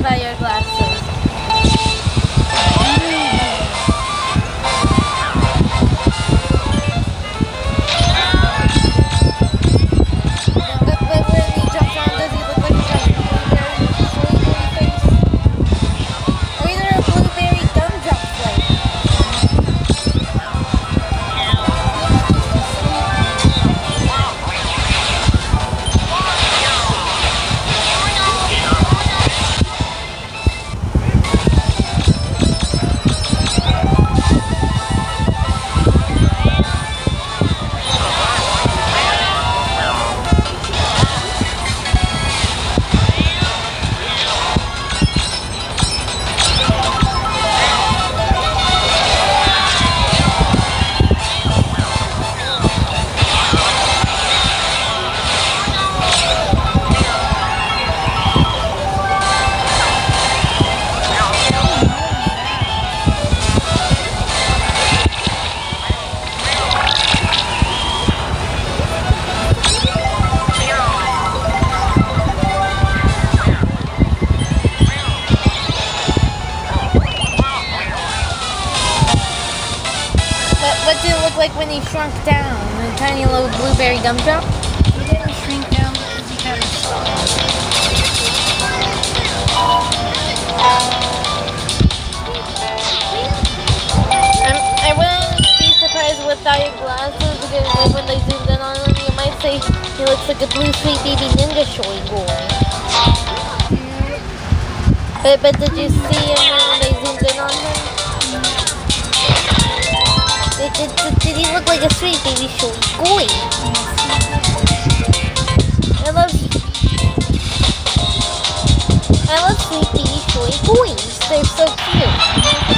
about your glasses. But when he jumps around, does he look like he's got a blueberry face? Or either a blueberry gumdrop flavor? What did it look like when he shrunk down? A tiny little blueberry gumdrop? He didn't shrink down because he got his I wouldn't be surprised without your glasses because like when they zoomed in on him, you might say he looks like a blue sweet baby ninja showy boy. But did you see him when they zoomed in on him? Did he look like a sweet baby showy boy? I love sweet baby showy boys. They're so cute.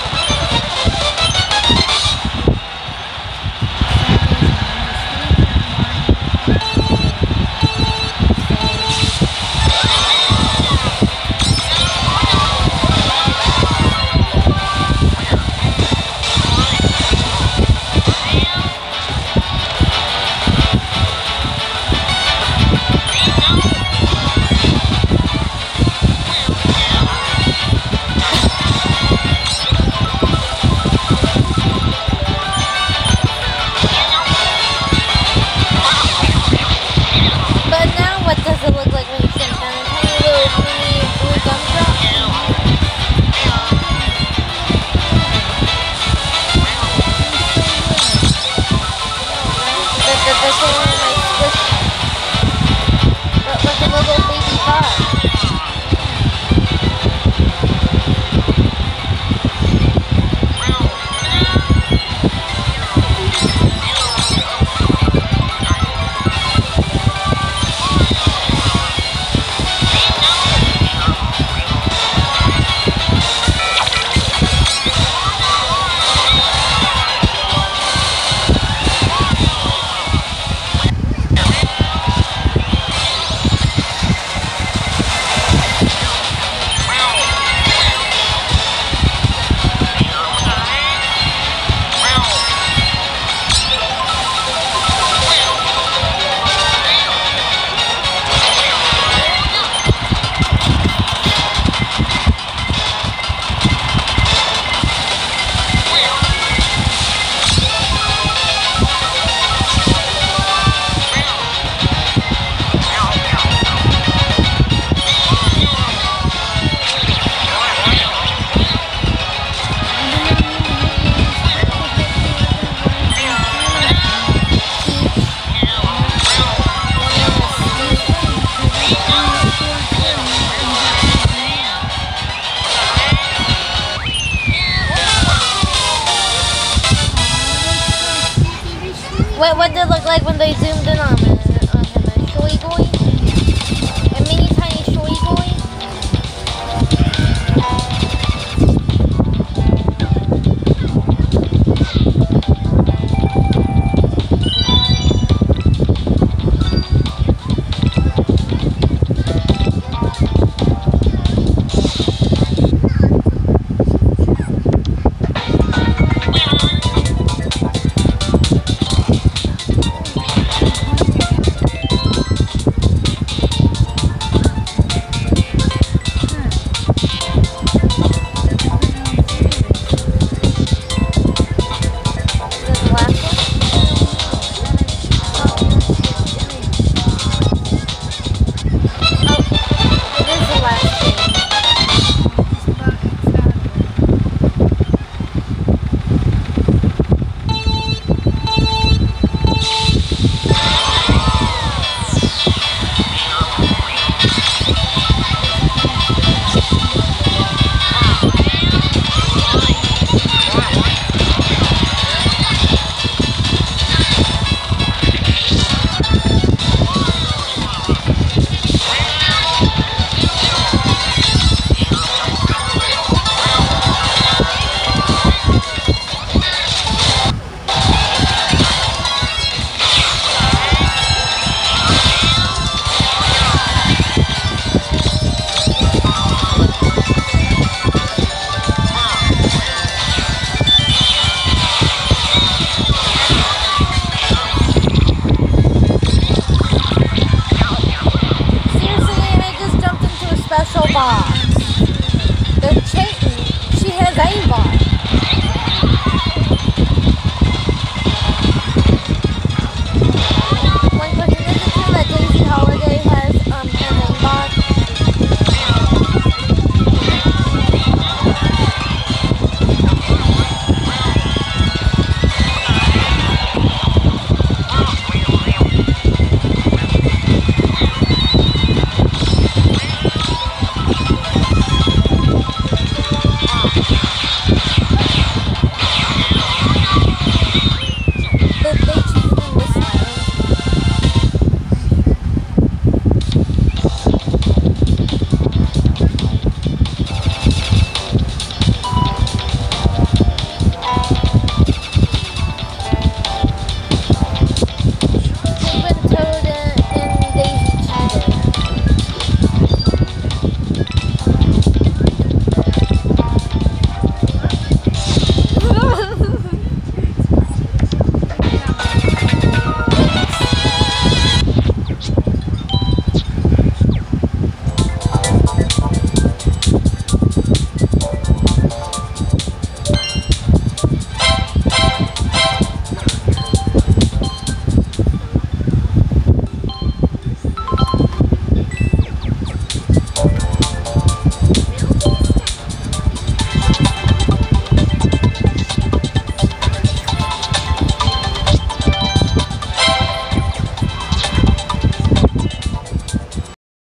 What did it look like when they zoomed in on him? A showy boy? A mini tiny showy boy? box. The Chayton, she has aimbot.